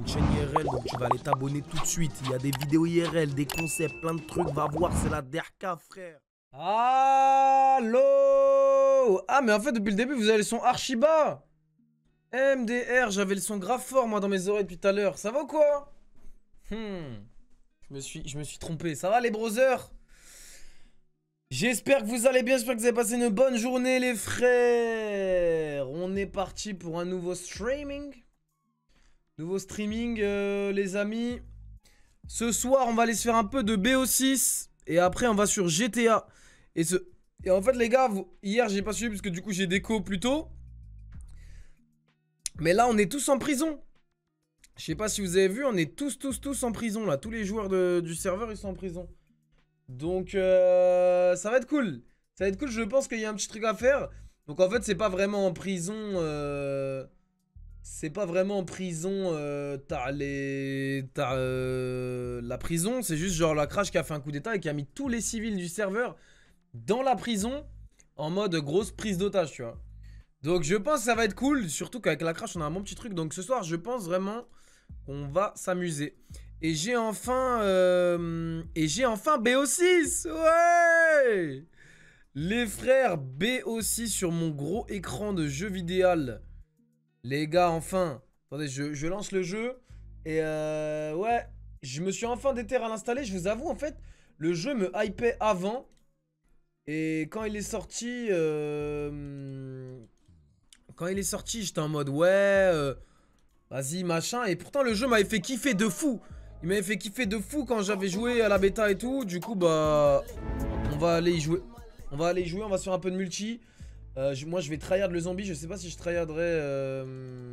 une chaîne IRL, donc tu vas aller t'abonner tout de suite. Il y a des vidéos IRL, des concepts, plein de trucs. Va voir, c'est la DRK, frère. Allô. Ah, mais en fait, depuis le début, vous avez le son archi bas. MDR, j'avais le son grave fort, moi, dans mes oreilles depuis tout à l'heure. Ça va ou quoi? Je me suis trompé. Ça va, les brothers? J'espère que vous allez bien, j'espère que vous avez passé une bonne journée, les frères. On est parti pour un nouveau streaming. Les amis. Ce soir, on va aller se faire un peu de BO6. Et après, on va sur GTA. Et en fait, les gars, hier, j'ai pas suivi parce que du coup, j'ai déco plus tôt. Mais là, on est tous en prison. Je sais pas si vous avez vu, on est tous en prison, là. Tous les joueurs du serveur, ils sont en prison. Donc, ça va être cool. Ça va être cool, je pense qu'il y a un petit truc à faire. Donc, en fait, c'est pas vraiment en prison... C'est pas vraiment en prison, t'as la prison, c'est juste genre la crash qui a fait un coup d'état et qui a mis tous les civils du serveur dans la prison en mode grosse prise d'otage, tu vois. Donc je pense que ça va être cool, surtout qu'avec la crash on a un bon petit truc. Donc ce soir je pense vraiment qu'on va s'amuser. Et j'ai enfin BO6, ouais. Les frères, BO6 sur mon gros écran de jeu vidéo. Les gars, enfin. Attendez, je lance le jeu. Et ouais, je me suis enfin déter à l'installer. Je vous avoue, en fait, le jeu me hypait avant. Et quand il est sorti... j'étais en mode, ouais, vas-y, machin. Et pourtant, le jeu m'avait fait kiffer de fou. Il m'avait fait kiffer de fou quand j'avais joué à la bêta et tout. Du coup, bah... On va aller y jouer. On va se faire un peu de multi. Moi je vais tryhard le zombie, je sais pas si je tryharderai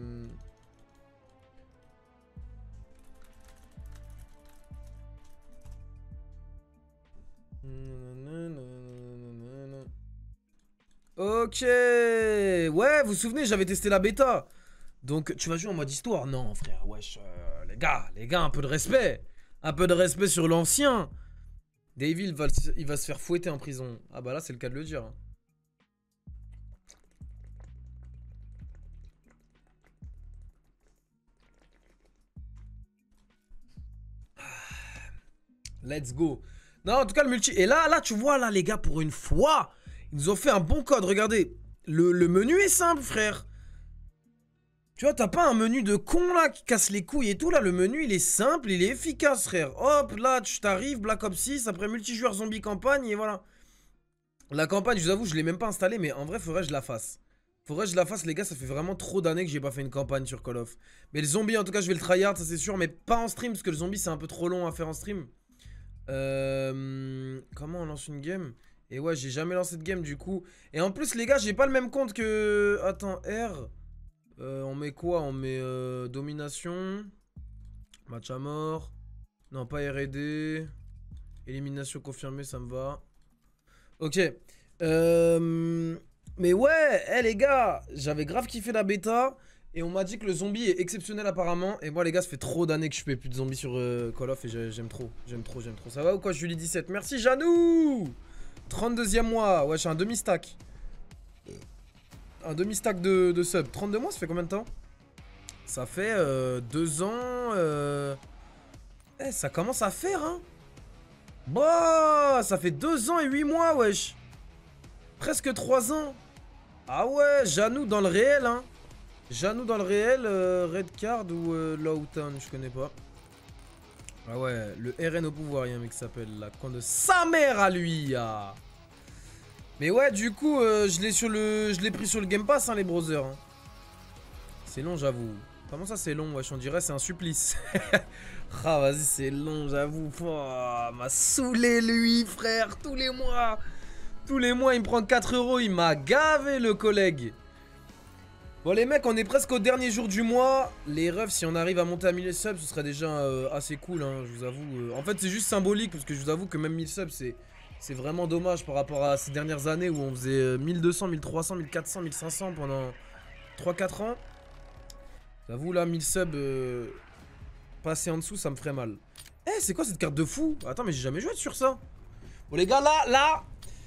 Ok. Ouais, vous vous souvenez, j'avais testé la bêta. Donc tu vas jouer en mode histoire. Non frère, wesh, les gars, un peu de respect. Un peu de respect sur l'ancien. Davey, il va se faire fouetter en prison. Ah bah là c'est le cas de le dire, hein. Let's go. Non, en tout cas, le multi. Et là, tu vois, là, les gars, pour une fois, ils nous ont fait un bon code. Regardez, le menu est simple, frère. Tu vois, t'as pas un menu de con, là, qui casse les couilles et tout. Là, le menu, il est simple, il est efficace, frère. Hop, là, tu t'arrives, Black Ops 6, après multijoueur zombie campagne, et voilà. La campagne, je vous avoue, je l'ai même pas installée, mais en vrai, faudrait que je la fasse. Les gars, ça fait vraiment trop d'années que j'ai pas fait une campagne sur Call of. Mais le zombie, en tout cas, je vais le tryhard, ça c'est sûr, mais pas en stream, parce que le zombie, c'est un peu trop long à faire en stream. Comment on lance une game? Et ouais, j'ai jamais lancé de game du coup. Et en plus, les gars, j'ai pas le même compte que... Attends, R. On met quoi? On met domination. Match à mort. Non, pas R&D. Élimination confirmée, ça me va. Ok. Mais ouais, les gars, j'avais grave kiffé la bêta. Et on m'a dit que le zombie est exceptionnel apparemment. Et moi les gars, ça fait trop d'années que je fais plus de zombies sur Call of. Et j'aime trop. Ça va ou quoi, Julie 17? Merci Janou. 32e mois. Ouais, j'ai un demi-stack. Un demi-stack de sub. 32 mois, ça fait combien de temps? Ça fait 2 ans. Eh, ça commence à faire, hein. Bah, ça fait 2 ans et 8 mois, wesh. Presque 3 ans. Ah ouais, Janou dans le réel, hein. Janou dans le réel, Red Card ou Lowtown, je connais pas. Ah ouais, le RN au pouvoir, il y a un mec qui s'appelle la con de sa mère à lui. Ah. Mais ouais, du coup, je l'ai pris sur le Game Pass, hein, les brothers. Hein. C'est long, j'avoue. Comment ça, c'est long? Wesh, on dirait c'est un supplice. Ah, vas-y, c'est long, j'avoue. Oh, m'a saoulé, lui, frère, tous les mois. Tous les mois, il me prend 4 €. Il m'a gavé, le collègue. Bon les mecs, on est presque au dernier jour du mois. Les refs, si on arrive à monter à 1000 subs, ce serait déjà assez cool, hein, je vous avoue. En fait, c'est juste symbolique, parce que je vous avoue que même 1000 subs, c'est vraiment dommage par rapport à ces dernières années où on faisait 1200, 1300, 1400, 1500 pendant 3-4 ans. J'avoue, là, 1000 subs, passer en dessous, ça me ferait mal. Eh, c'est quoi cette carte de fou? Attends, mais j'ai jamais joué sur ça. Bon les gars, là...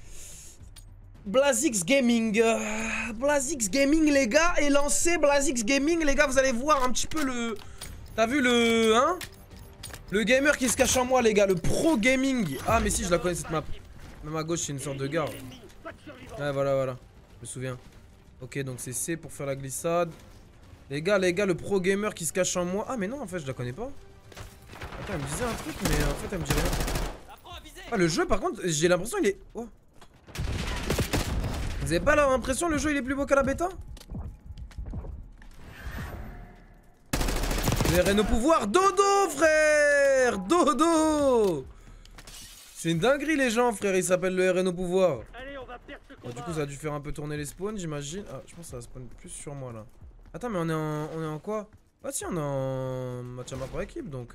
Blazix Gaming, Blazix Gaming les gars est lancé. Blazix Gaming les gars, vous allez voir un petit peu T'as vu le... Hein? Le gamer qui se cache en moi, les gars. Le pro gaming. Ah, mais si, je la connais cette map. Même à gauche, c'est une sorte de gare. Ouais, voilà, voilà. Je me souviens. Ok, donc c'est C pour faire la glissade. Les gars, le pro gamer qui se cache en moi. Ah, mais non, en fait, je la connais pas. Attends, elle me disait un truc, mais en fait, elle me dit rien. Ah, le jeu, par contre, j'ai l'impression il est... Oh. Vous avez pas l'impression le jeu il est plus beau qu'à la bêta? Le RN au pouvoir. Dodo, frère. Dodo. C'est une dinguerie, les gens, frère. Il s'appelle le RN au pouvoir. Bon, du coup, ça a dû faire un peu tourner les spawns, j'imagine. Ah, je pense que ça va spawn plus sur moi, là. Attends, mais on est en quoi? Ah si, on est en match à map par équipe, donc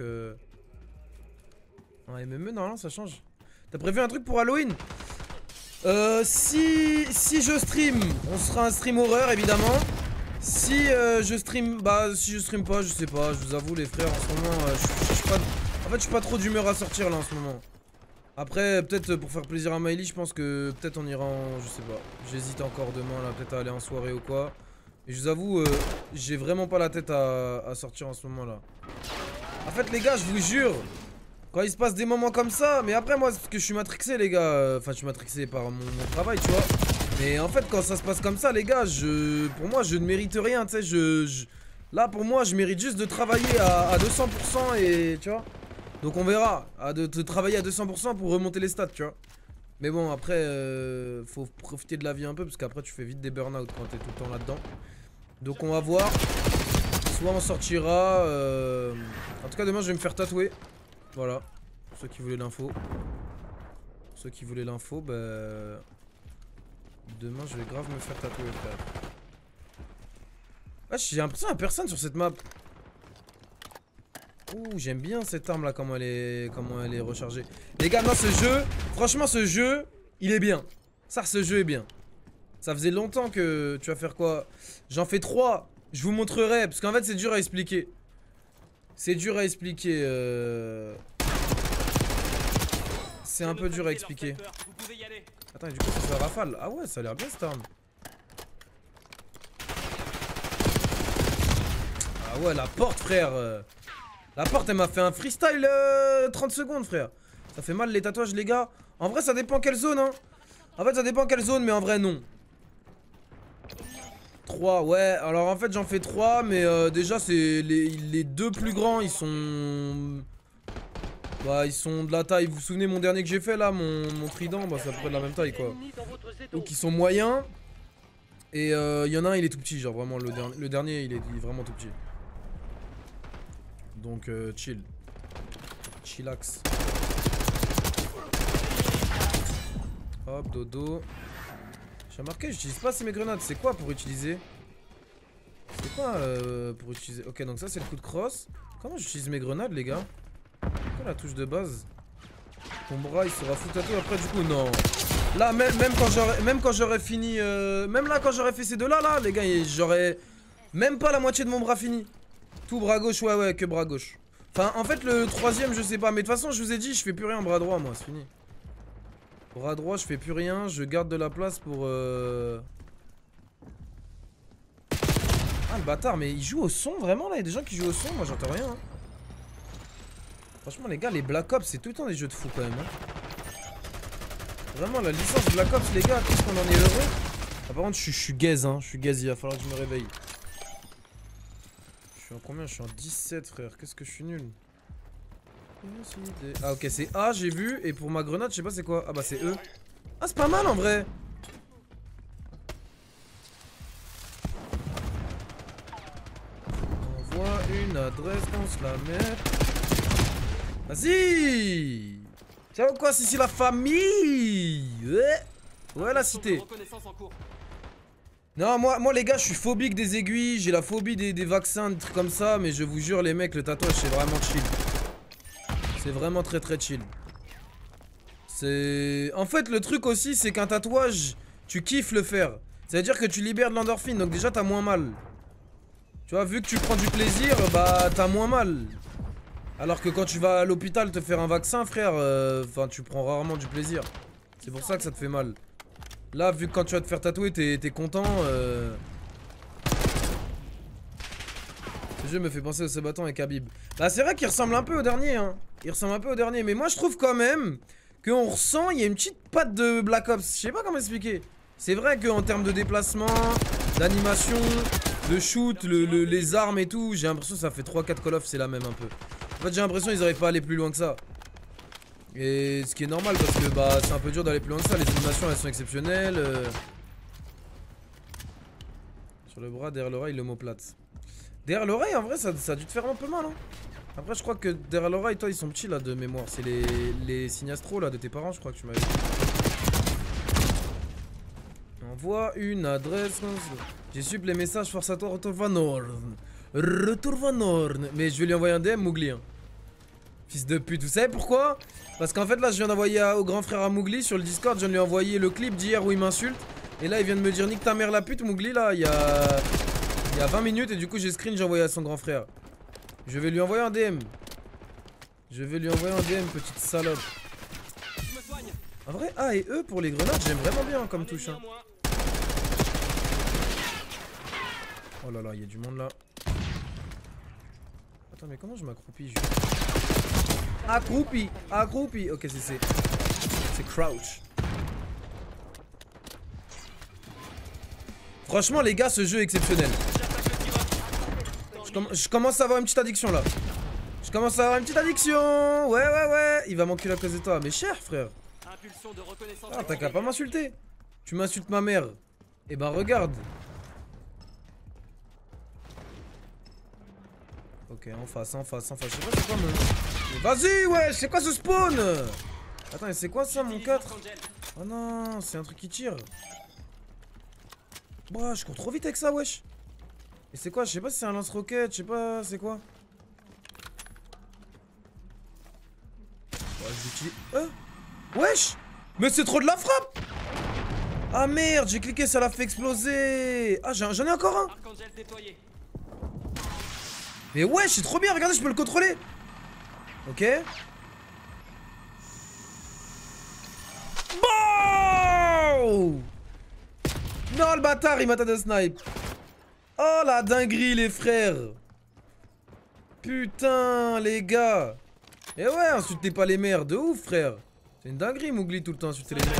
en MME, normalement, ça change. T'as prévu un truc pour Halloween? Si je stream, on sera un stream horreur, évidemment. Si je stream, bah si je stream pas, je sais pas, je vous avoue les frères, en ce moment, je suis pas... En fait, je suis pas trop d'humeur à sortir, là, en ce moment. Après, peut-être pour faire plaisir à Miley, je pense que peut-être on ira en... Je sais pas, j'hésite encore demain, là, peut-être à aller en soirée ou quoi. Et je vous avoue, j'ai vraiment pas la tête à sortir en ce moment, là. En fait, les gars, je vous jure, quand il se passe des moments comme ça, mais après, moi, c'est parce que je suis matrixé, les gars. Enfin, je suis matrixé par mon travail, tu vois. Mais en fait, quand ça se passe comme ça, les gars, pour moi, je ne mérite rien, tu sais. Là, pour moi, je mérite juste de travailler à 200% et, tu vois. Donc, on verra. De travailler à 200% pour remonter les stats, tu vois. Mais bon, après, faut profiter de la vie un peu, parce qu'après, tu fais vite des burn-out quand t'es tout le temps là-dedans. Donc, on va voir. Soit on sortira. En tout cas, demain, je vais me faire tatouer. Voilà. Pour ceux qui voulaient l'info. Ceux qui voulaient l'info, bah... Demain, je vais grave me faire tatouer, frère. Ah, j'ai l'impression qu'il n'y a personne sur cette map. Ouh, j'aime bien cette arme là, comment elle est rechargée. Les gars, non, ce jeu, franchement, ce jeu, il est bien. Ça, ce jeu est bien. Ça faisait longtemps que... Tu vas faire quoi? J'en fais 3. Je vous montrerai, parce qu'en fait, c'est dur à expliquer. C'est dur à expliquer. C'est un peu dur à expliquer. Attends, et du coup, ça fait rafale. Ah ouais, ça a l'air bien cette arme. Ah ouais, la porte, frère. La porte, elle m'a fait un freestyle 30 secondes, frère. Ça fait mal les tatouages, les gars. En vrai, ça dépend quelle zone, hein. En fait, ça dépend quelle zone, mais en vrai, non. 3, ouais. Alors, en fait, j'en fais 3, mais déjà, c'est les 2 plus grands, ils sont... Bah, ils sont de la taille. Vous vous souvenez, mon dernier que j'ai fait, là, mon trident, bah, c'est à peu près de la même taille, quoi. Donc, ils sont moyens. Et il y en a un, il est tout petit, genre, vraiment, le dernier, il est vraiment tout petit. Donc, chill. Chillax. Hop, dodo. J'ai remarqué, j'utilise pas assez mes grenades. C'est quoi pour utiliser? C'est quoi pour utiliser? Ok, donc ça, c'est le coup de crosse. Comment j'utilise mes grenades, les gars? C'est quoi la touche de base? Ton bras, il sera foutu à tout après, du coup, non. Là, même quand j'aurais fini... même là, quand j'aurais fait ces deux-là, là, les gars, j'aurais... Même pas la moitié de mon bras fini. Tout bras gauche, ouais, que bras gauche. Enfin, en fait, le troisième, je sais pas. Mais de toute façon, je vous ai dit, je fais plus rien bras droit, moi, c'est fini. Bras droit, je fais plus rien. Je garde de la place pour... Ah, le bâtard, mais il joue au son, vraiment, là? Il y a des gens qui jouent au son, moi, j'entends rien, hein. Franchement, les gars, les Black Ops, c'est tout le temps des jeux de fou, quand même, hein. Vraiment, la licence Black Ops, les gars, qu'est-ce qu'on en est heureux. Ah, par contre, je suis gaze, hein. Je suis gaze, il va falloir que je me réveille. Je suis en combien? Je suis en 17, frère. Qu'est-ce que je suis nul. Ah, ok, c'est A, j'ai vu. Et pour ma grenade, je sais pas c'est quoi. Ah, bah, c'est E. Ah, c'est pas mal en vrai. Envoie une adresse, on se la met. Vas-y. Tiens, quoi, c'est la famille. Ouais, la cité. Non, moi les gars, je suis phobique des aiguilles, j'ai la phobie des vaccins, des trucs comme ça, mais je vous jure les mecs, le tatouage c'est vraiment chill. C'est vraiment très très chill. C'est... En fait le truc aussi c'est qu'un tatouage, tu kiffes le faire. Ça veut dire que tu libères de l'endorphine, donc déjà t'as moins mal. Tu vois, vu que tu prends du plaisir, bah t'as moins mal. Alors que quand tu vas à l'hôpital te faire un vaccin, frère, enfin tu prends rarement du plaisir. C'est pour ça que ça te fait mal. Là, vu que quand tu vas te faire tatouer, t'es content. Ce jeu me fait penser au Sabaton avec Khabib. Bah c'est vrai qu'il ressemble un peu au dernier hein. Il ressemble un peu au dernier. Mais moi je trouve quand même qu'on ressent, il y a une petite patte de Black Ops. Je sais pas comment expliquer. C'est vrai qu'en termes de déplacement, d'animation, de shoot, les armes et tout, j'ai l'impression que ça fait 3-4 Call of, c'est la même un peu. En fait j'ai l'impression qu'ils n'arrivent pas à aller plus loin que ça. Et ce qui est normal parce que bah c'est un peu dur d'aller plus loin que ça. Les animations elles sont exceptionnelles. Sur le bras, derrière l'oreille, l'omoplate. Derrière l'oreille, en vrai, ça a dû te faire un peu mal. Hein. Après, je crois que derrière l'oreille, toi, ils sont petits là de mémoire. C'est les signastros là de tes parents, je crois que tu m'avais dit. Envoie une adresse. J'ai su les messages, force à toi, retour Van Horn. Retour Van Horn. Mais je vais lui envoyer un DM, Mowgli. Hein. Fils de pute, vous savez pourquoi? Parce qu'en fait, là, je viens d'envoyer au grand frère à Mowgli sur le Discord. Je viens de lui envoyer le clip d'hier où il m'insulte. Et là, il vient de me dire nique ta mère la pute, Mowgli, là, il y a 20 minutes. Et du coup, j'ai screen, j'ai envoyé à son grand frère. Je vais lui envoyer un DM. Je vais lui envoyer un DM, petite salope. En vrai, A et E pour les grenades, j'aime vraiment bien hein, comme touche. Hein. Oh là là, il y a du monde là. Attends, mais comment je m'accroupis Accroupi, accroupi. Ok, c'est crouch. Franchement, les gars, ce jeu est exceptionnel. Je commence à avoir une petite addiction là. Je commence à avoir une petite addiction. Ouais. Il va manquer la cause de toi. Mais cher, frère. Ah, t'as qu'à pas m'insulter. Tu m'insultes ma mère. Eh ben, regarde. Ok, en face. Je sais pas c'est quoi, mais vas-y, ouais, c'est quoi ce spawn? Attends, c'est quoi ça, mon 4? Oh non, c'est un truc qui tire. Bah, je cours trop vite avec ça, wesh. Et c'est quoi? Je sais pas si c'est un lance-roquette, je sais pas, c'est quoi? Ouais, j'utilise. Wesh! Mais c'est trop de la frappe! Ah merde, j'ai cliqué, ça l'a fait exploser! Ah, j'en ai encore un! Mais wesh, c'est trop bien, regardez, je peux le contrôler! Ok. Bon! Non, le bâtard, il m'a de snipe! Oh la dinguerie, les frères! Putain, les gars! Eh ouais, insultez pas les mères, de ouf, frère! C'est une dinguerie, Mowgli, tout le temps, insulter les mères.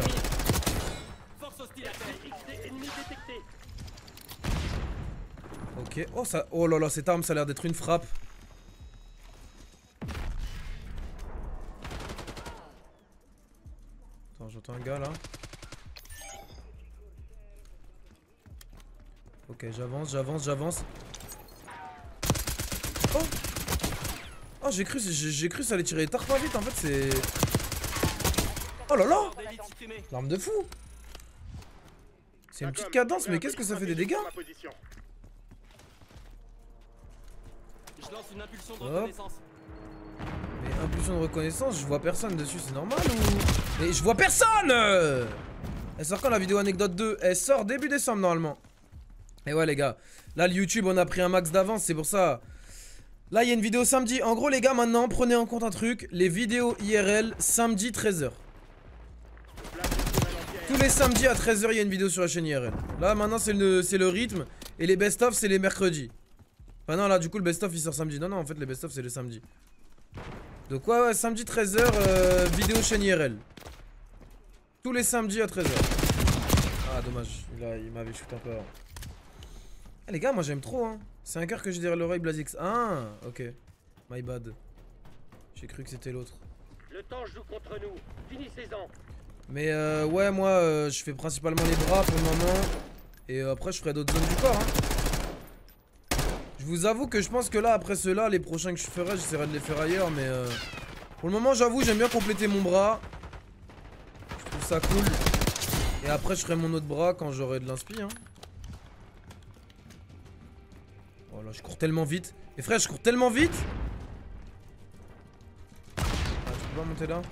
Ok, oh ça. Oh là là, cette arme, ça a l'air d'être une frappe. Attends, j'entends un gars là. Ok, j'avance. Oh! Oh, j'ai cru ça allait tirer tard pas vite, en fait, c'est. Oh là là! L'arme de fou! C'est une petite cadence, mais qu'est-ce que ça fait des dégâts? Hop. Mais impulsion de reconnaissance, je vois personne dessus, c'est normal ou... Mais je vois personne! Elle sort quand la vidéo anecdote 2? Elle sort début décembre normalement. Et ouais les gars, là le YouTube on a pris un max d'avance, c'est pour ça. Là il y a une vidéo samedi. En gros les gars maintenant prenez en compte un truc. Les vidéos IRL samedi 13h. Tous les samedis à 13h il y a une vidéo sur la chaîne IRL. Là maintenant c'est le rythme. Et les best-of c'est les mercredis. Enfin non là du coup le best-of il sort samedi. Non en fait les best-of c'est le samedi. Donc ouais samedi 13h vidéo chaîne IRL. Tous les samedis à 13h. Ah dommage, il m'avait shooté un peu avant. Ah les gars moi j'aime trop hein. C'est un cœur que j'ai derrière l'oreille Blazix. Ah ok. My bad. J'ai cru que c'était l'autre. Le temps joue contre nous. Finissez-en. Mais ouais moi je fais principalement les bras pour le moment. Et après je ferai d'autres zones du corps hein. Je vous avoue que je pense que là après ceux-là, les prochains que je ferai, j'essaierai de les faire ailleurs. Mais pour le moment j'avoue j'aime bien compléter mon bras. Je trouve ça cool. Et après je ferai mon autre bras quand j'aurai de l'inspi hein. Oh là je cours tellement vite. Et frère je cours tellement vite. Ah tu peux pas monter là?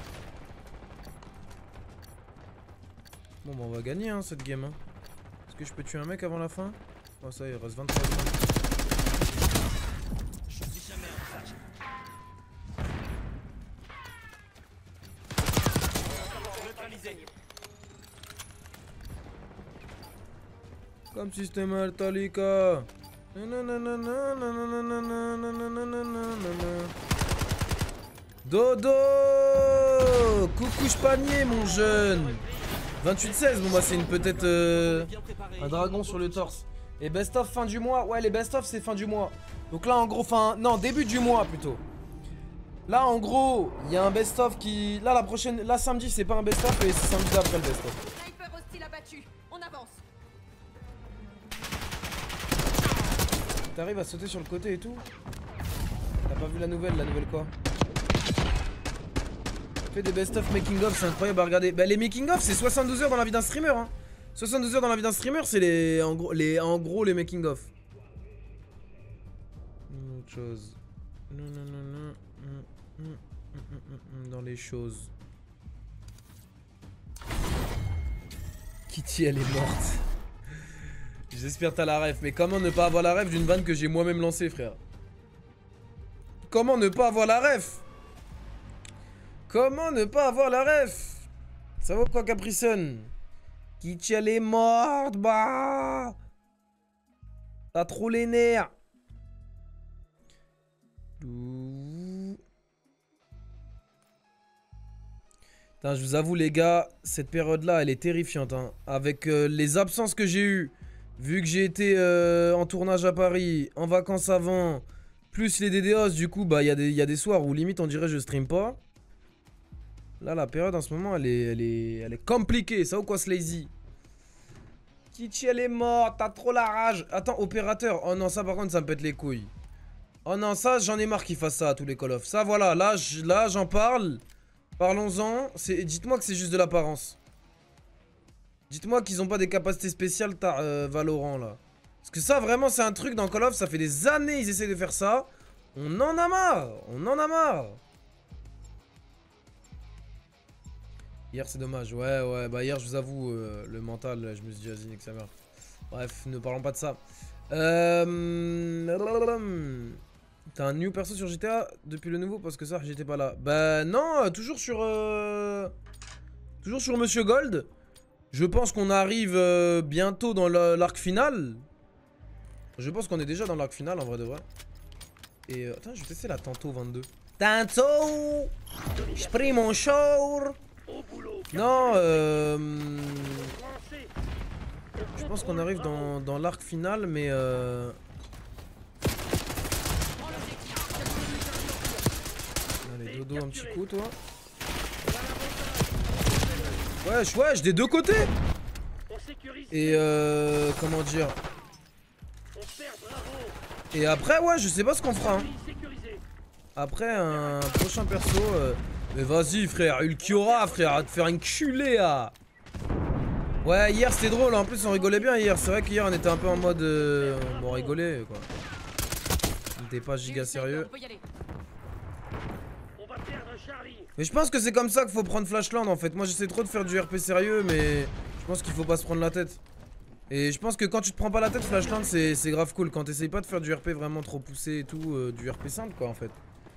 Bon bah on va gagner hein cette game hein. Est-ce que je peux tuer un mec avant la fin? Oh ça il reste 23 secondes. Comme système Altalika. Dodo. Coucou panier mon jeune. 28-16, bon bah c'est une peut-être un dragon sur le torse. Et best of fin du mois. Ouais, les best of c'est fin du mois. Donc là en gros non, début du mois plutôt. Là en gros, il y a un best of qui là la prochaine là samedi, c'est pas un best of et c'est samedi après le best of. Sniper hostile abattu. On avance. T'arrives à sauter sur le côté et tout? T'as pas vu la nouvelle quoi? Fais des best-of making-of, c'est incroyable à regarder. Bah les making-of c'est 72 heures dans la vie d'un streamer hein. 72 heures dans la vie d'un streamer c'est en gros les making-of. Autre chose. Non. Dans les choses. Kitty elle est morte. J'espère t'as la ref, mais comment ne pas avoir la ref d'une vanne que j'ai moi-même lancée, frère? Comment ne pas avoir la ref? Comment ne pas avoir la ref? Ça vaut quoi, Capricon? Kitty elle est morte, bah. T'as trop les nerfs. Putain, je vous avoue les gars, cette période-là, elle est terrifiante. Hein. Avec les absences que j'ai eues, vu que j'ai été en tournage à Paris, en vacances avant, plus les DDoS, du coup, bah il y a des soirs où limite on dirait je stream pas. Là, la période en ce moment, elle est compliquée. Ça ou quoi, Slazy? Kitty, elle est morte. T'as trop la rage. Attends, opérateur. Oh non, ça par contre, ça me pète les couilles. Oh non, ça, j'en ai marre qu'ils fassent ça à tous les Call of. Ça, voilà. Là, j'en parle. Parlons-en. Dites-moi que c'est juste de l'apparence. Dites-moi qu'ils ont pas des capacités spéciales Valorant, là. Parce que ça, vraiment, c'est un truc dans Call of. Ça fait des années ils essaient de faire ça. On en a marre. On en a marre. Hier c'est dommage, ouais, bah hier je vous avoue, le mental, je me suis dit vas-y, que ça meurt. Bref, ne parlons pas de ça. T'as un new perso sur GTA depuis le nouveau? Parce que ça, j'étais pas là. Bah non, toujours sur Monsieur Gold. Je pense qu'on arrive bientôt dans l'arc final. Je pense qu'on est déjà dans l'arc final en vrai de vrai. Et attends, je vais tester la Tanto 22. Tanto, je pris mon show. Non, je pense qu'on arrive dans l'arc final, mais allez, dodo un petit coup, toi. Wesh, des deux côtés. Et comment dire? Et après, ouais, je sais pas ce qu'on fera. Hein. Après, un prochain perso... Mais vas-y frère, Ulquiora frère, à te faire enculer là. Ouais, hier c'était drôle, en plus on rigolait bien hier. C'est vrai qu'hier on était un peu en mode... Bon, on rigolait quoi. On était pas giga sérieux. Mais je pense que c'est comme ça qu'il faut prendre Flashland en fait. Moi j'essaie trop de faire du RP sérieux, mais je pense qu'il faut pas se prendre la tête. Et je pense que quand tu te prends pas la tête, Flashland c'est grave cool. Quand t'essayes pas de faire du RP vraiment trop poussé et tout, du RP simple quoi en fait.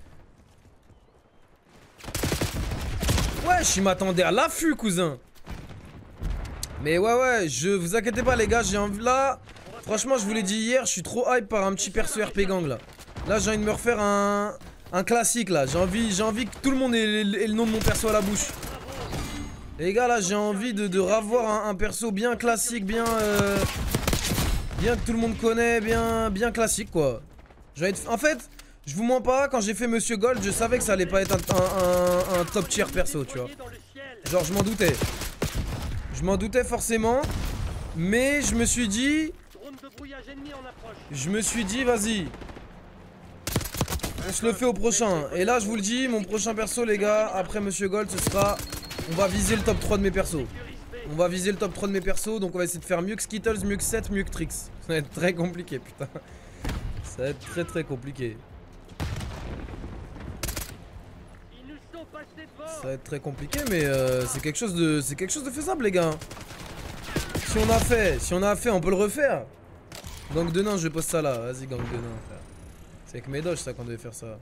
Wesh, il m'attendait à l'affût, cousin. Mais ouais, je vous inquiétez pas, les gars, j'ai envie là. Franchement, je vous l'ai dit hier, je suis trop hype par un petit perso RP gang là. Là, j'ai envie de me refaire un classique là. J'ai envie que tout le monde ait le nom de mon perso à la bouche. Les gars, là, j'ai envie de revoir un perso bien classique, bien que tout le monde connaît, bien classique quoi. En fait. Je vous mens pas, quand j'ai fait Monsieur Gold, je savais que ça allait pas être un top tier perso, tu vois. Genre, je m'en doutais. Je m'en doutais forcément. Mais je me suis dit... vas-y. On se le fait au prochain. Et là, je vous le dis, mon prochain perso, les gars, après Monsieur Gold, ce sera... On va viser le top 3 de mes persos. On va viser le top 3 de mes persos, donc on va essayer de faire mieux que Skittles, mieux que Seth, mieux que Trix. Ça va être très compliqué, putain. Ça va être très compliqué. Ça va être très compliqué, mais c'est quelque chose de faisable, les gars. Si on a fait, on peut le refaire. Gang de nains, je pose ça là. Vas-y, gang de nains, frère. C'est avec mes doges ça qu'on devait faire ça.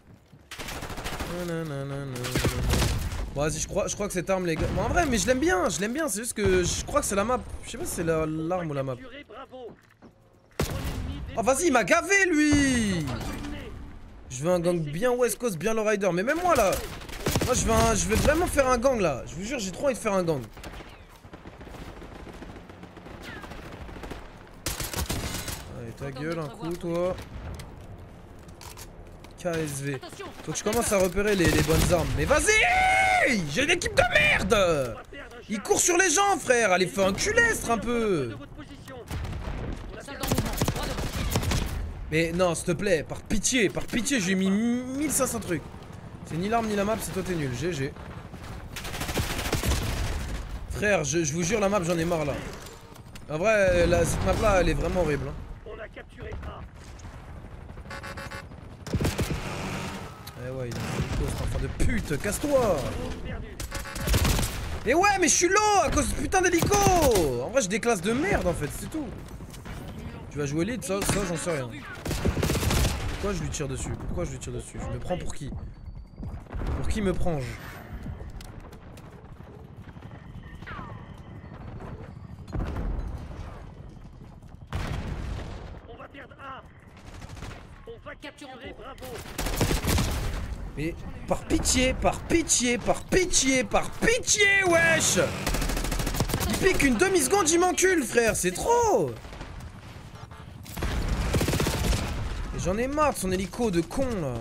Bon, vas-y, je crois que cette arme, les gars. Bon, en vrai, mais je l'aime bien. C'est juste que je crois que c'est la map. Je sais pas si c'est l'arme ou la map. Oh vas-y, il m'a gavé lui. Je veux un gang bien West Coast, bien lowrider. Mais même moi là, moi je vais vraiment faire un gang là. Je vous jure, j'ai trop envie de faire un gang. Allez, ta gueule, un coup toi. KSV. Faut que je commence à repérer les bonnes armes. Mais vas-y! J'ai une équipe de merde! Il court sur les gens, frère! Allez, fais un culestre un peu! Mais non, s'il te plaît, par pitié, j'ai mis 1500 trucs. C'est ni l'arme ni la map, c'est toi t'es nul. GG. Frère, je vous jure, la map, j'en ai marre là. En vrai, cette map là, elle est vraiment horrible. Hein. On a capturé A. Eh ouais, il a un hélico, cet enfant de pute, casse-toi! Mais ouais, mais je suis low à cause de putain d'hélico! En vrai, j'ai des classes de merde en fait, c'est tout. Tu vas jouer lead, ça j'en sais rien. Pourquoi je lui tire dessus? Pourquoi je lui tire dessus? Je me prends pour qui? Pour qui me prends-je? On va perdre A. On va capturer Bravo. Mais par pitié, wesh! Il pique une demi-seconde, il m'encule, frère, c'est trop! Et j'en ai marre de son hélico de con là.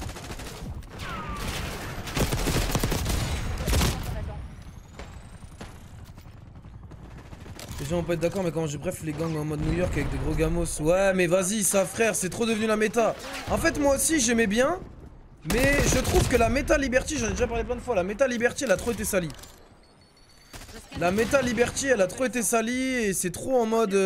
Les gens vont pas être d'accord, mais quand j'ai bref les gangs en mode New York avec des gros gamos. Ouais, mais vas-y, ça frère, c'est trop devenu la méta. En fait, moi aussi j'aimais bien. Mais je trouve que la méta Liberty, j'en ai déjà parlé plein de fois, la méta Liberty elle a trop été salie. La méta Liberty elle a trop été salie et c'est trop en mode...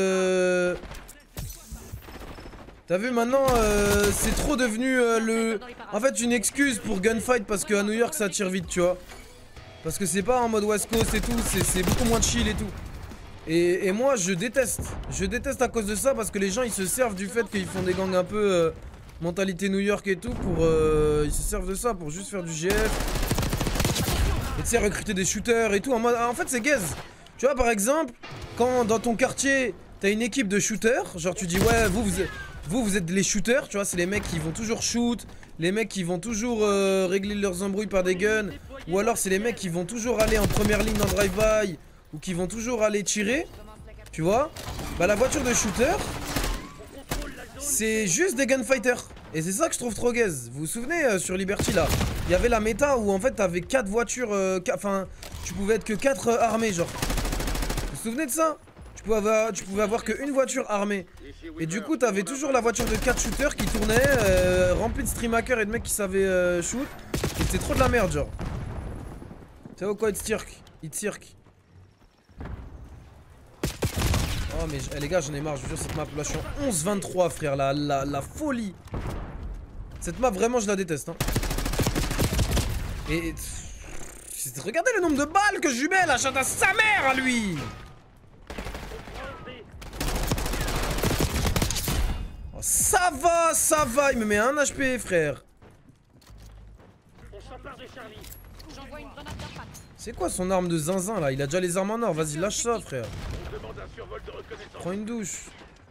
T'as vu maintenant, c'est trop devenu en fait une excuse pour gunfight parce qu'à New York ça tire vite, tu vois. Parce que c'est pas en mode West Coast et tout, c'est beaucoup moins chill et tout. Et moi je déteste à cause de ça parce que les gens ils se servent du fait qu'ils font des gangs un peu... mentalité New York et tout pour... ils se servent de ça pour juste faire du GF. Et tu sais recruter des shooters et tout en mode... En fait c'est gaze. Tu vois par exemple, quand dans ton quartier t'as une équipe de shooters, genre tu dis ouais vous êtes les shooters, tu vois, c'est les mecs qui vont toujours shoot, les mecs qui vont toujours régler leurs embrouilles par des guns, ou alors c'est les mecs qui vont toujours aller en première ligne dans drive-by, ou qui vont toujours aller tirer, tu vois. Bah la voiture de shooter, c'est juste des gunfighters. Et c'est ça que je trouve trop gaze. Vous vous souvenez sur Liberty là, il y avait la méta où en fait t'avais 4 voitures, enfin tu pouvais être que 4 armées genre. Vous vous souvenez de ça? Tu pouvais avoir qu'une voiture armée. Et du coup t'avais toujours la voiture de 4 shooters qui tournait, remplie de stream hackers et de mecs qui savaient shoot. Et c'était trop de la merde genre. Tu vois quoi, It's cirque. Oh mais les gars j'en ai marre, je vous jure cette map là je suis en 11-23 frère, la folie. Cette map vraiment je la déteste hein. Et regardez le nombre de balles que je lui mets là, chante à sa mère à lui. Oh, ça va, il me met un HP frère. On s'empare de Charlie. J'envoie une grenade d'impact. C'est quoi son arme de zinzin là? Il a déjà les armes en or, vas-y lâche ça frère. On demande un survol de reconnaissance. Prends une douche.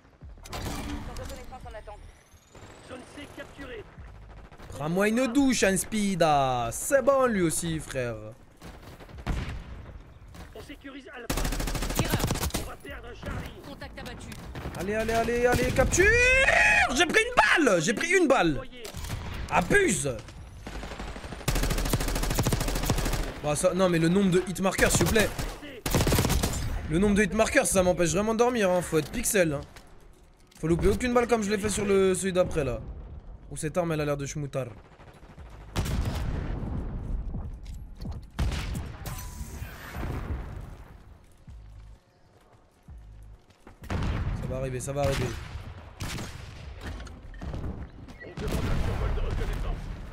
Zone C capturée. Prends-moi une douche, un speeda. C'est bon lui aussi frère. On sécurise Alpha. Tireur. On va perdre Charlie. Contact abattu. Allez, capture. J'ai pris une balle. Voyez. Abuse. Bah ça, non mais le nombre de hitmarkers s'il vous plaît. Le nombre de hitmarkers ça m'empêche vraiment de dormir hein. Faut être pixel hein. Faut louper aucune balle comme je l'ai fait sur celui d'après là. Où cette arme elle a l'air de schmoutard. Ça va arriver. On demande un survol de reconnaissance.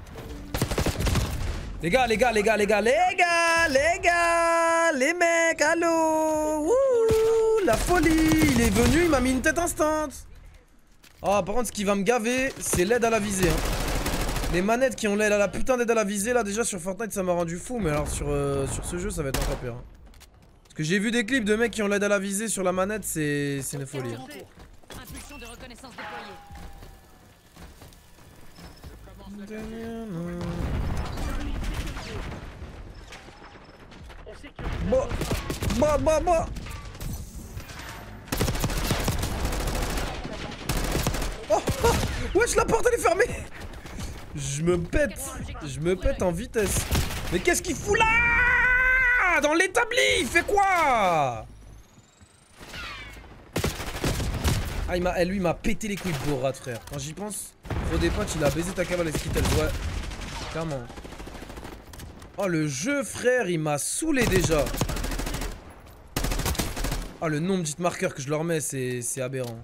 Les mecs, allô. Wouh, la folie. Il est venu, il m'a mis une tête instant. Ah, par contre, ce qui va me gaver, c'est l'aide à la visée. Hein. Les manettes qui ont l'aide à la putain d'aide à la visée, là, déjà sur Fortnite, ça m'a rendu fou. Mais alors, sur ce jeu, ça va être encore pire. Hein. Parce que j'ai vu des clips de mecs qui ont l'aide à la visée sur la manette, c'est une folie. Hein. Impulsion de reconnaissance déployée. On sécurise. Bah. Oh, wesh, la porte elle est fermée. Je me pète en vitesse. Mais qu'est-ce qu'il fout là? Dans l'établi, il fait quoi? Ah, lui il m'a pété les couilles de Borat, frère. Quand j'y pense, trop des potes, il a baisé ta cavale et Skittles. Ouais, clairement. Oh, le jeu, frère, il m'a saoulé déjà. Oh, le nombre de marqueurs que je leur mets, c'est aberrant.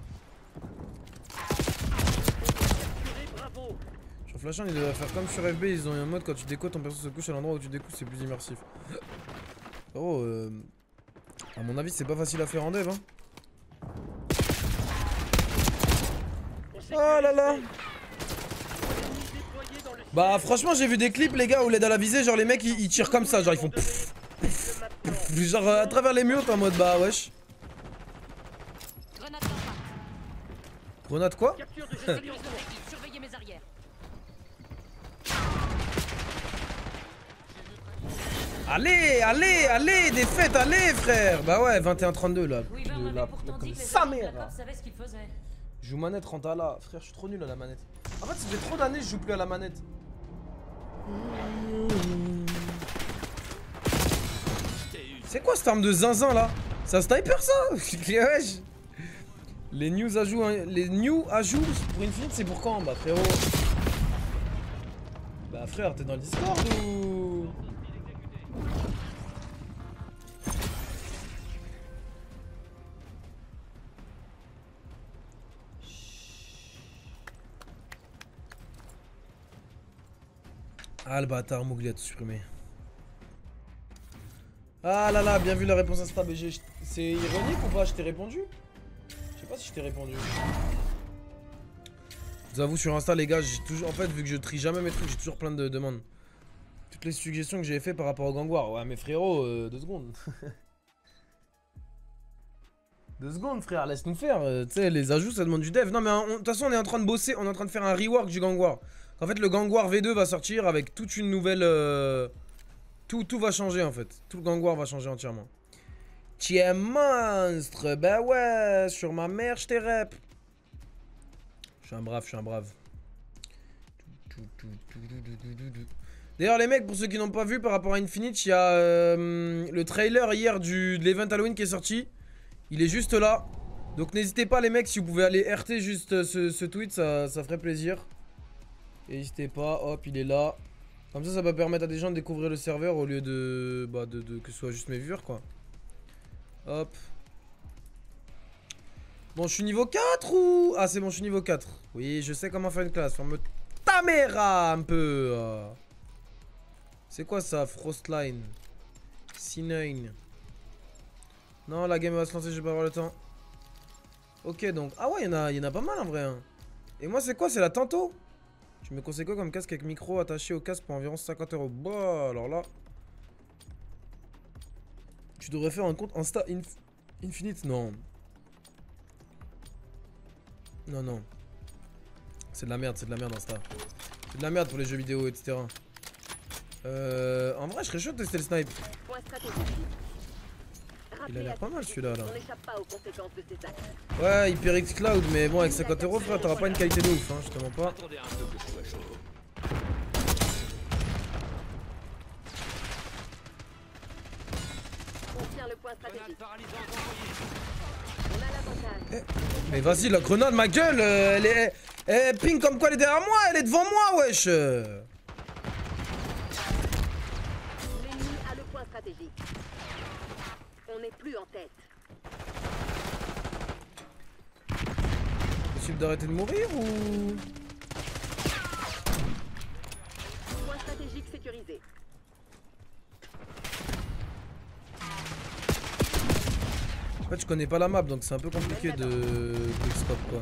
Bravo. Sur Flash'an, ils devraient faire comme sur FB, ils ont un mode quand tu décodes, ton perso se couche à l'endroit où tu découtes, c'est plus immersif. Oh, à mon avis, c'est pas facile à faire en dev, hein. Oh là là. Bah franchement j'ai vu des clips les gars où l'aide à la visée, genre les mecs ils tirent comme ça, genre ils font pfff, pfff, pfff, genre à travers les murs t'es en mode bah wesh. Grenade d'impact. Grenade quoi? Capture de Je sécurise l'objectif. Surveillez mes arrières. Allez, des fêtes, allez frère. Bah ouais 21-32 là. Weaver m'avait pourtant dit que les sa agents de mère. Black Ops savaient ce qu'ils faisaient. Je joue manette Rantala, frère je suis trop nul à la manette. En fait ça fait trop d'années que je joue plus à la manette. C'est quoi cette arme de zinzin là? C'est un sniper ça? Wesh. Les new ajouts pour Infinite c'est pour quand? Bah frérot. Bah frère t'es dans le Discord ou? Ah le bâtard Mowgli a tout supprimé. Ah là là, bien vu la réponse Insta BG. C'est ironique ou pas? Je t'ai répondu? Je sais pas si je t'ai répondu. Je vous avoue sur Insta les gars, j'ai toujours. En fait vu que je trie jamais mes trucs, j'ai toujours plein de demandes. Toutes les suggestions que j'ai fait par rapport au gang war. Ouais mais frérot, 2 secondes. 2 secondes frère, laisse-nous faire. Tu sais, les ajouts ça demande du dev. Non mais de toute façon on est en train de bosser, on est en train de faire un rework du gang war. En fait le gang war V2 va sortir avec toute une nouvelle... Tout va changer en fait. Tout le gang war va changer entièrement. Tu es monstre. Bah ouais, sur ma mère je t'ai rep. Je suis un brave, D'ailleurs les mecs, pour ceux qui n'ont pas vu par rapport à Infinite, il y a le trailer hier de l'event Halloween qui est sorti. Il est juste là. Donc n'hésitez pas les mecs, si vous pouvez aller RT juste ce tweet, ça ferait plaisir. N'hésitez pas, hop, il est là. Comme ça va permettre à des gens de découvrir le serveur au lieu de que ce soit juste mes viewers quoi. Hop. Bon, je suis niveau 4 ou... Ah, c'est bon, je suis niveau 4. Oui, je sais comment faire une classe. Forme ta mère un peu. C'est quoi ça, Frostline? C9. Non, la game va se lancer, je vais pas avoir le temps. Ok, donc... Ah ouais, il y en a pas mal en vrai. Hein. Et moi, c'est quoi? C'est la Tanto? Tu me conseilles quoi comme casque avec micro attaché au casque pour environ 50 €? Bah, alors là... Tu devrais faire un compte Insta Infinite? Non. Non. C'est de la merde Insta. C'est de la merde pour les jeux vidéo, etc. En vrai, je serais chaud de tester le snipe. Il a l'air pas mal celui-là là. Ouais, HyperX Cloud, mais bon, avec 50 € frère, t'auras pas une qualité de ouf, hein, je te mens pas. Mais vas-y, la grenade, ma gueule, elle ping comme quoi elle est derrière moi, elle est devant moi, wesh. L'ennemi a le point stratégique. On n'est plus en tête. Possible d'arrêter de mourir ou... Point stratégique sécurisé. En fait, je connais pas la map, donc c'est un peu compliqué de scope quoi.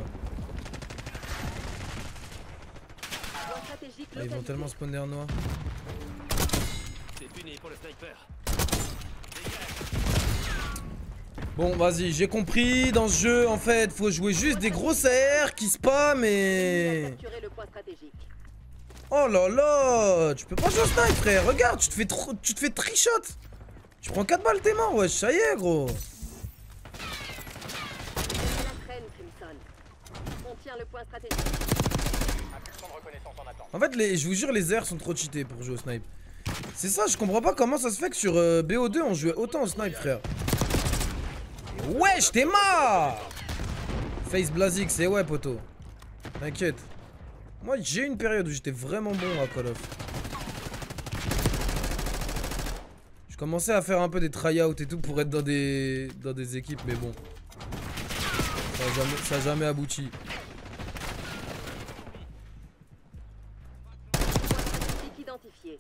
Ah, ils vont tellement spawn derrière nous. Bon, vas-y, j'ai compris. Dans ce jeu, en fait, faut jouer juste des grosses AR qui spam et... Capturer le point stratégique. Oh là là, tu peux pas jouer au snipe, frère. Regarde, tu te fais trichot. Tu prends 4 balles, t'es mort, wesh, ça y est, gros. La traîne, Crimson. On tient le point stratégique. En fait, je vous jure, les airs sont trop cheatés pour jouer au snipe. C'est ça, je comprends pas comment ça se fait que sur BO2 on jouait autant au snipe, frère. Wesh, t'es mort. Face Blazik, c'est ouais, poteau. T'inquiète. Moi, j'ai une période où j'étais vraiment bon à Call of. Je commençais à faire un peu des tryouts et tout pour être dans des équipes, mais bon. Ça a jamais abouti. Identifié.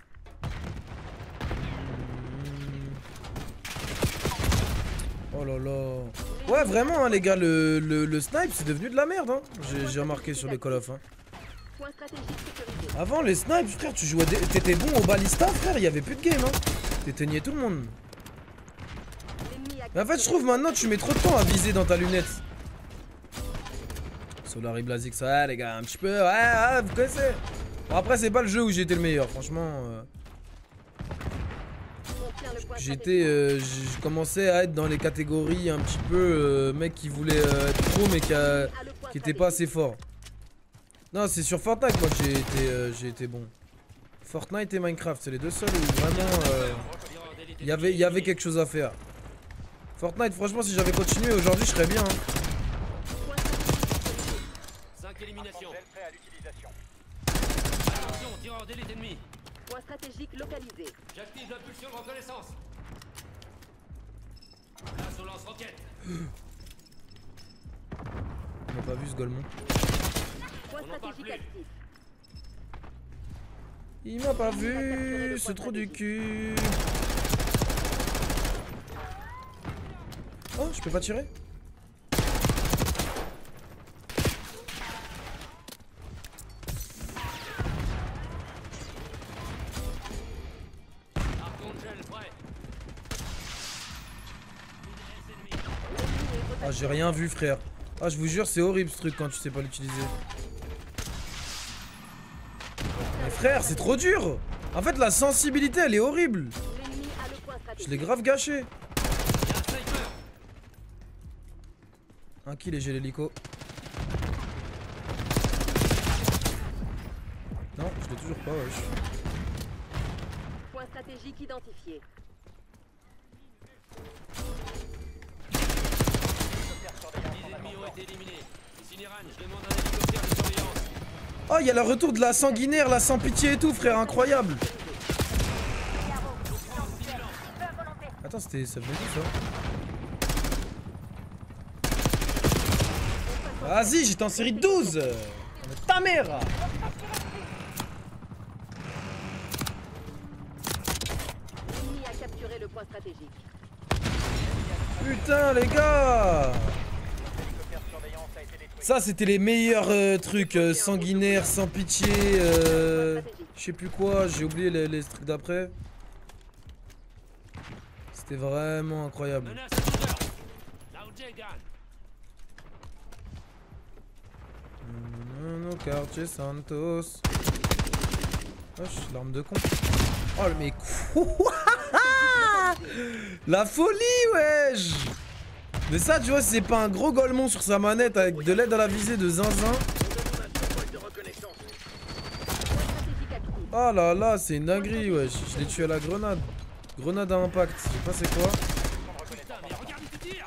Oh là là. Ouais, vraiment, hein, les gars, le snipe, c'est devenu de la merde. Hein. J'ai remarqué sur les Call of. Hein. Point stratégique sécurisé. Avant, les snipes, frère, tu jouais. T'étais bon au balista, frère, il y avait plus de game. Hein. T'éteignais tout le monde. L'ennemi a Mais en fait, je trouve maintenant, tu mets trop de temps à viser dans ta lunette. Solari Blazik, ça va, les gars, un petit peu. Ouais, vous connaissez. Bon, après, c'est pas le jeu où j'ai été le meilleur, franchement. On tient le point J'ai commencé à être dans les catégories un petit peu mec qui voulait être pro mais qui était pas assez fort. Non, c'est sur Fortnite moi que j'ai été bon. Fortnite et Minecraft, c'est les deux seuls où vraiment il y avait quelque chose à faire. Fortnite, franchement, si j'avais continué aujourd'hui, je serais bien. Hein. 5 éliminations. Attention, tireur d'élite ennemi. Point stratégique localisé. J'active l'impulsion de reconnaissance. Place au lance-roquette. On n'a pas vu ce Golemon. Point On en parle stratégique plus. actif. Il m'a pas vu, c'est trop du cul. Oh, je peux pas tirer? Ah, j'ai rien vu, frère. Ah, je vous jure, c'est horrible ce truc quand tu sais pas l'utiliser. Mais frère, c'est trop dur. En fait, la sensibilité, elle est horrible. L'ennemi a le point Je stratégique. l'ai grave gâché. Il y a un sniper. Un kill et j'ai l'hélico. Non, je l'ai toujours pas, wesh. Point stratégique identifié. Les ennemis ont été éliminés. Ici Niran, je demande un hélicoptère de surveillance. Oh, il y a le retour de la sanguinaire, la sans pitié et tout, frère, incroyable. Attends, ça venait d'où ça? Vas-y, j'étais en série 12. Ta mère. L'ennemi a capturé le point stratégique. Putain, les gars. Ça, c'était les meilleurs trucs sanguinaires, sans pitié, je sais plus quoi, j'ai oublié les trucs d'après. C'était vraiment incroyable. Menace à 12 heures. Là où Jay gagne. No quartier Santos. Wesh, l'arme de con. Oh, mais quoi? La folie, wesh. Mais ça, tu vois, c'est pas un gros golemon sur sa manette avec de l'aide à la visée de zinzin. Oh là là, c'est une dinguerie, wesh. Je l'ai tué à la grenade. Grenade à impact, je sais pas c'est quoi. Putain, mais regarde où tu tires.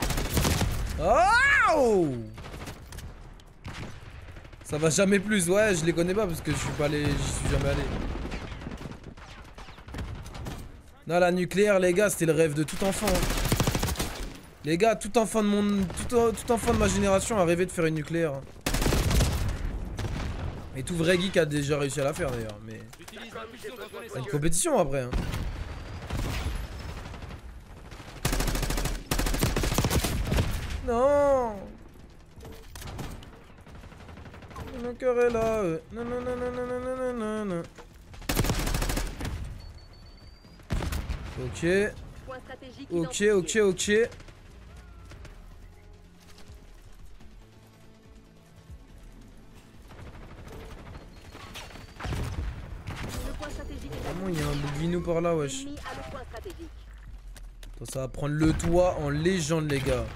Oh! Ça va jamais plus, ouais, je les connais pas parce que je suis pas allé, j'y suis jamais allé. Non, la nucléaire, les gars, c'était le rêve de tout enfant. Les gars, tout enfant de ma génération a rêvé de faire une nucléaire. Et tout vrai geek a déjà réussi à la faire d'ailleurs, mais Utilise l'impulsion de c'est une reconnaissance. compétition après. Hein. Non. Mon cœur est là. Non, non, non, non, non, non, non, non, non. Ok. Point stratégique Ok, identifié. ok, ok. Oh, il y a un boubinou par là, wesh. L'ennemi a le point stratégique. Attends, ça va prendre le toit en légende, les gars.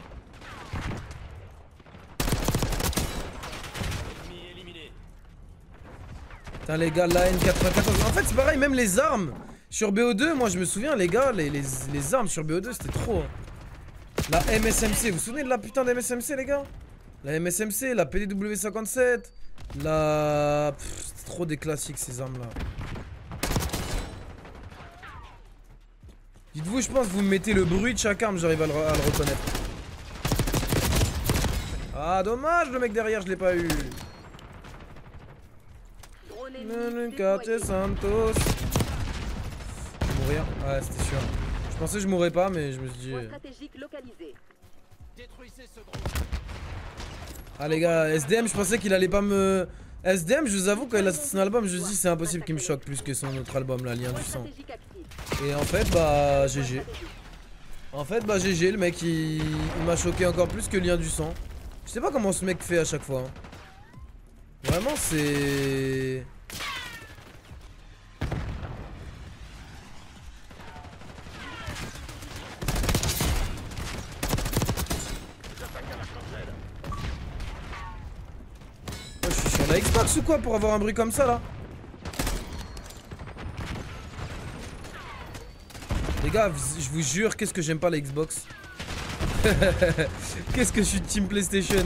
Ennemi éliminé. Putain, les gars, la N94. En fait, c'est pareil, même les armes. Sur BO2, moi je me souviens, les gars, les armes sur BO2, c'était trop. Hein. La MSMC, vous vous souvenez de la putain de MSMC, les gars? La MSMC, la PDW57, la... C'était trop des classiques, ces armes-là. Dites-vous, je pense que vous me mettez le bruit de chaque arme, j'arrive à le reconnaître. Ah, dommage, le mec derrière, je l'ai pas eu. Drone Le ennemi quartier déployé. Santos. Je vais mourir. Ouais, c'était sûr. Je pensais que je mourrais pas, mais je me suis dit. Point stratégique localisé. Détruisez ce drone. Ah, les gars, SDM, je pensais qu'il allait pas me. SDM, je vous avoue, quand il a sorti son album, je me dis c'est impossible qu'il me choque plus que son autre album, là, Lien Point du sang. stratégique actif. Et en fait, bah, Point GG. stratégique. En fait, bah, GG, le mec, il m'a choqué encore plus que Lien du sang. Je sais pas comment ce mec fait à chaque fois. Hein. Vraiment, c'est. Oh, je suis sur la Xbox ou quoi pour avoir un bruit comme ça là? Les gars, je vous jure, qu'est-ce que j'aime pas la Xbox. Qu'est-ce que je suis team PlayStation.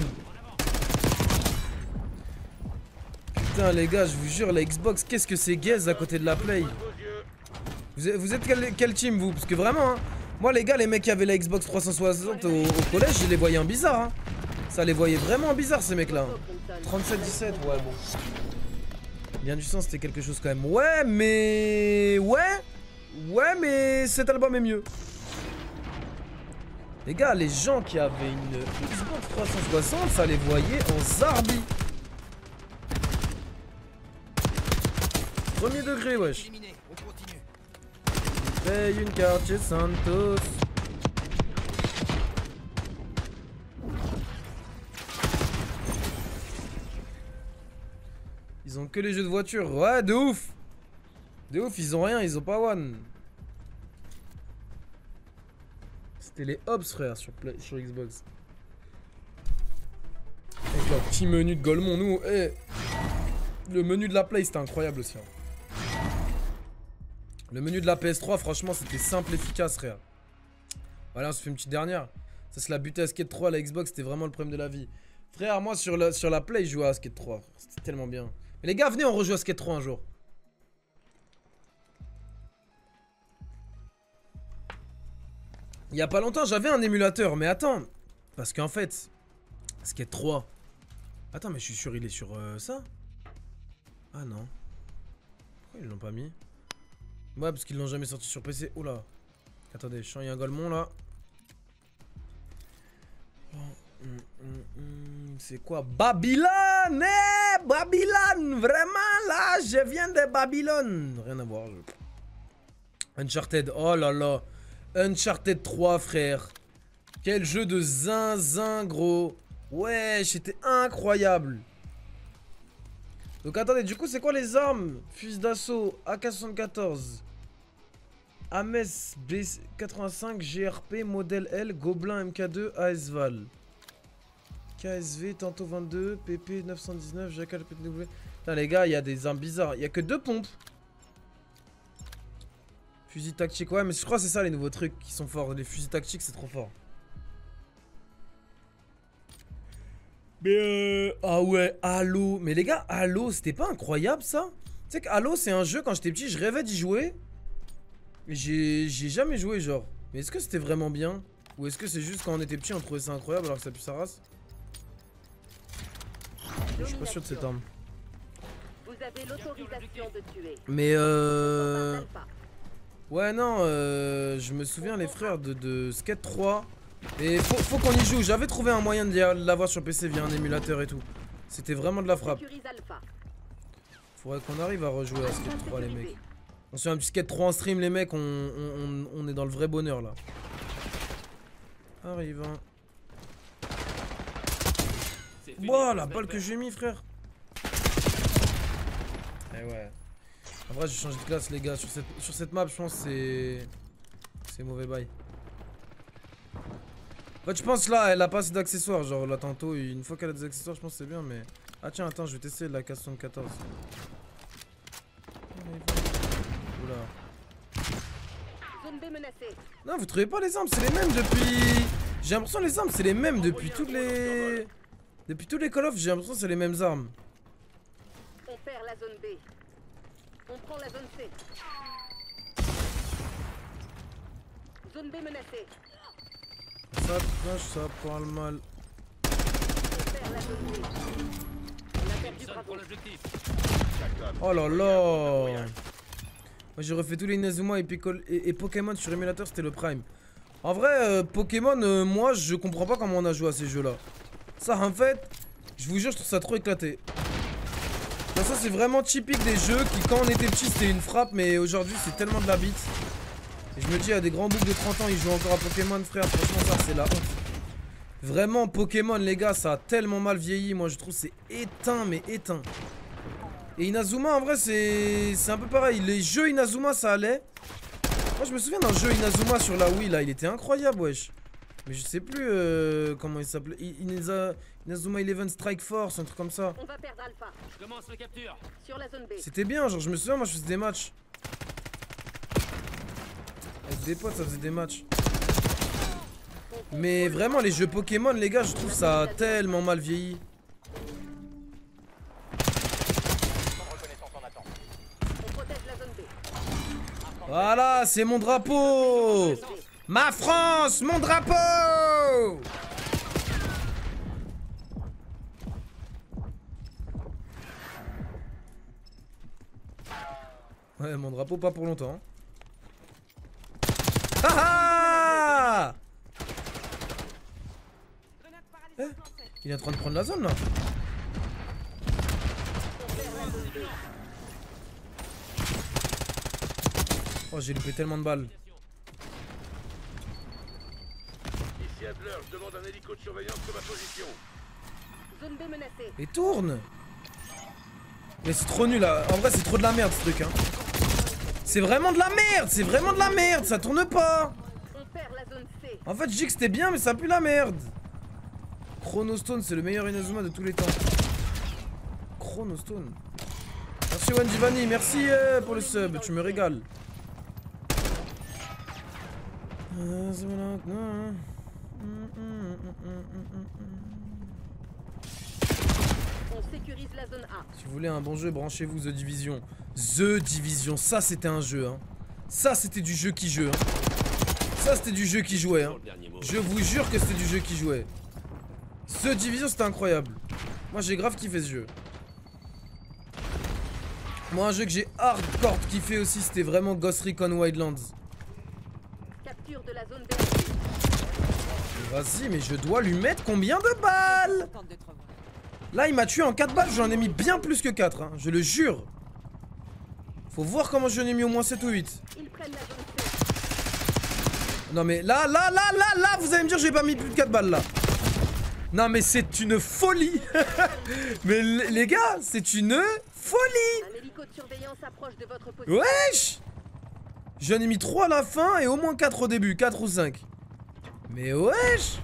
Putain les gars, je vous jure, la Xbox, qu'est-ce que c'est gaze à côté de la Play. Vous êtes quel team vous? Parce que vraiment, hein, moi les gars, les mecs qui avaient la Xbox 360 au collège, je les voyais en bizarre. Hein. Ça les voyait vraiment bizarre ces mecs là. 37-17, ouais bon. Bien du sang, c'était quelque chose quand même. Ouais, mais... Ouais, mais cet album est mieux. Les gars, les gens qui avaient une Xbox 360, ça les voyait en zarbi. Premier degré, wesh. Éliminé. On continue. Paye une quartier Santos. Ils ont que les jeux de voiture. Ouais, de ouf. De ouf, ils ont rien, ils ont pas one. C'était les Hobbs, frère, sur Xbox. Avec leur petit menu de Golemont, nous, le menu de la Play, c'était incroyable aussi. Hein. Le menu de la PS3, franchement, c'était simple, efficace, frère. Voilà, on se fait une petite dernière. Ça, c'est la butée à Skate 3 à la Xbox, c'était vraiment le problème de la vie. Frère, moi, sur la Play, je jouais à Skate 3. C'était tellement bien. Mais les gars, venez, on rejoue à Skate 3 un jour. Il y a pas longtemps, j'avais un émulateur, mais attends. Parce qu'en fait, Skate 3. Attends, mais je suis sûr, il est sur ça. Ah non. Pourquoi ils l'ont pas mis? Ouais, parce qu'ils l'ont jamais sorti sur PC. Oula. Attendez, je sens il y a un Golemont là. C'est quoi? Babylone! Babylone! Vraiment là, je viens de Babylone. Rien à voir. Uncharted, oh là là. Uncharted 3, frère. Quel jeu de zinzin, gros. Ouais, c'était incroyable. Donc attendez, du coup, c'est quoi les armes? Fusil d'assaut, AK-74. Ames B85, GRP, modèle L, Gobelin MK2, ASVAL. KSV, Tanto 22, PP 919, Jackal PTW. Putain, les gars, il y a des armes bizarres. Il y a que 2 pompes. Fusil tactique, ouais, mais je crois que c'est ça les nouveaux trucs qui sont forts. Les fusils tactiques, c'est trop fort. Mais ah ouais, Halo. Mais les gars, Halo, c'était pas incroyable ça? Tu sais que Halo, c'est un jeu, quand j'étais petit, je rêvais d'y jouer. Mais j'ai jamais joué, genre. Mais est-ce que c'était vraiment bien? Ou est-ce que c'est juste quand on était petit, on trouvait ça incroyable alors que ça pue sa race? Je suis pas sûr de cette arme. Vous avez l'autorisation de tuer. Mais Alpha. ouais, non, je me souviens, les frères, de Skate 3. Et faut qu'on y joue. J'avais trouvé un moyen de l'avoir sur PC via un émulateur et tout. C'était vraiment de la frappe. Sécurise Alpha. Faudrait qu'on arrive à rejouer à Skate 3, les mecs. On se fait un petit Skate 3 en stream, les mecs. On est dans le vrai bonheur là. Arrive, hein. C'est fini, Wow, la espèce balle que de- j'ai mis, frère. Eh ouais. En vrai, j'ai changé de classe, les gars. Sur cette map, je pense que c'est mauvais bail. En fait, je pense là, elle a pas assez d'accessoires. Genre là, tantôt, une fois qu'elle a des accessoires, je pense que c'est bien. Mais. Ah, tiens, attends, je vais tester la K74. Oula. Zone B menacée. Non, vous trouvez pas les armes? C'est les mêmes depuis. J'ai l'impression que les armes, c'est les mêmes depuis toutes les. Depuis tous les Call of, j'ai l'impression que c'est les mêmes armes. On perd la zone B. On prend la zone C. Zone B menacée. Ça crache, ça parle mal. On perd la zone B. On a perdu Personne Bravo. pour l'objectif. Oh là là. Moi j'ai refait tous les Inazuma et Pokémon sur émulateur, c'était le prime. En vrai, Pokémon, moi je comprends pas comment on a joué à ces jeux là. Ça en fait, je vous jure, je trouve ça trop éclaté. Enfin, ça c'est vraiment typique des jeux qui quand on était petit c'était une frappe, mais aujourd'hui c'est tellement de la bite. Et je me dis, il y a des grands boucs de 30 ans, ils jouent encore à Pokémon, frère, franchement ça c'est la honte. Vraiment Pokémon les gars, ça a tellement mal vieilli, moi je trouve c'est éteint, mais éteint. Et Inazuma en vrai c'est un peu pareil, les jeux Inazuma ça allait. Moi je me souviens d'un jeu Inazuma sur la Wii là, il était incroyable wesh. Mais je sais plus comment il s'appelait, Inazuma 11 Strike Force, un truc comme ça. On va perdre Alpha. Je commence la capture. Sur la zone B. C'était bien, genre je me souviens moi je faisais des matchs. Avec des potes ça faisait des matchs. Mais vraiment les jeux Pokémon les gars je trouve ça tellement mal vieilli. On protège la zone B. Voilà c'est mon drapeau. Ma France, mon drapeau. Ouais mon drapeau pas pour longtemps. Ah ah. Eh, il est en train de prendre la zone là. Oh j'ai loupé tellement de balles. Ici Adler, je demande un hélico de surveillance sur ma position. Zone B menacée. Et tourne. Mais c'est trop nul là. En vrai c'est trop de la merde ce truc hein. C'est vraiment de la merde. C'est vraiment de la merde. Ça tourne pas. On perd la zone C. En fait je dis que c'était bien mais ça pue la merde. Chronostone c'est le meilleur Inazuma de tous les temps. Chronostone. Merci Wanjivani, merci pour le sub, tu me régales. On sécurise la zone A. Si vous voulez un bon jeu, branchez-vous The Division. The Division, ça c'était un jeu hein. Ça c'était du jeu qui joue hein. Ça c'était du jeu qui jouait hein. Je vous jure que c'était du jeu qui jouait. The Division c'était incroyable. Moi j'ai grave kiffé ce jeu. Moi un jeu que j'ai hardcore kiffé aussi c'était vraiment Ghost Recon Wildlands. Capture de la zone B. Vas-y mais je dois lui mettre combien de balles? Là il m'a tué en 4 balles, j'en ai mis bien plus que 4 hein, je le jure. Faut voir comment j'en ai mis au moins 7 ou 8. Ils prennent la zone C. Non mais là, vous allez me dire j'ai pas mis plus de 4 balles là. Non mais c'est une folie. Mais les gars, c'est une folie. Un hélico de surveillance approche de votre position. Wesh. J'en ai mis 3 à la fin et au moins 4 au début, 4 ou 5. Mais wesh.